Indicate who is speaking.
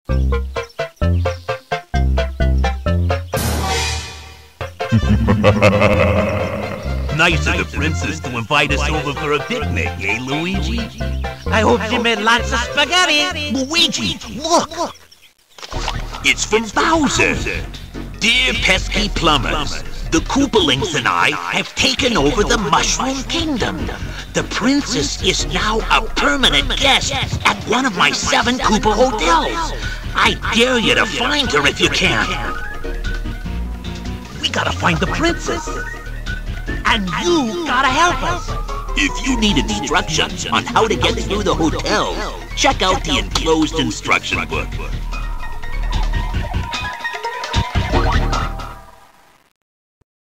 Speaker 1: Nice of the princess to invite us over for a picnic, eh, Luigi?
Speaker 2: I hope she made lots of spaghetti.
Speaker 1: Luigi, look! It's from Bowser. Dear pesky plumbers, the Koopalings and I have taken over the Mushroom Kingdom. The princess is now a permanent guest at one of my 7 Koopa hotels. I dare you to find her if you can. We gotta find the princess. And you gotta help us. If you need instructions on how to get through the hotel, check out the enclosed instruction book.